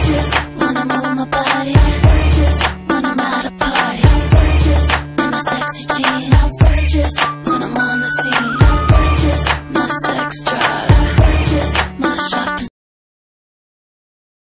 gorgeous when I move my body. I'm gorgeous when I'm at a party. I'm gorgeous in my sexy jeans. I'm gorgeous when I'm on the scene. I'm gorgeous, my sex drive.